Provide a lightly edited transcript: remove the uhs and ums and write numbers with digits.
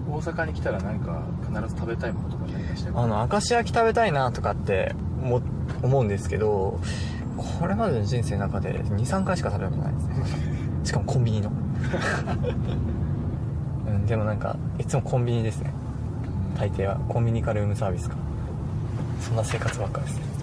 大阪に来たら何か必ず食べたいものとか何かしてる？ 明石焼き食べたいなとかって思うんですけど、これまでの人生の中で 2,3 回しか食べたことないですねしかもコンビニのでもなんかいつもコンビニですね。大抵はコンビニかルームサービスか、そんな生活ばっかですね。